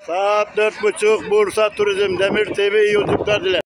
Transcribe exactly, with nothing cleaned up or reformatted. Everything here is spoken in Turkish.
Saat dört buçuk Bursa Turizm Demir T V iyi yolculuklar diler.